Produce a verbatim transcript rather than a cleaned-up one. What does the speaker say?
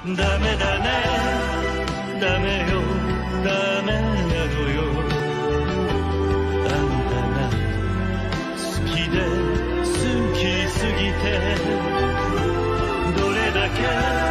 ダメだねダメよダメなのよあんたが好きで好きすぎてどれだけ